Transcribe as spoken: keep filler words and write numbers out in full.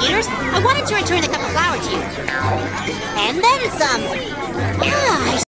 Peters. I wanted to return the cup of flour to you. And then some. Ah, I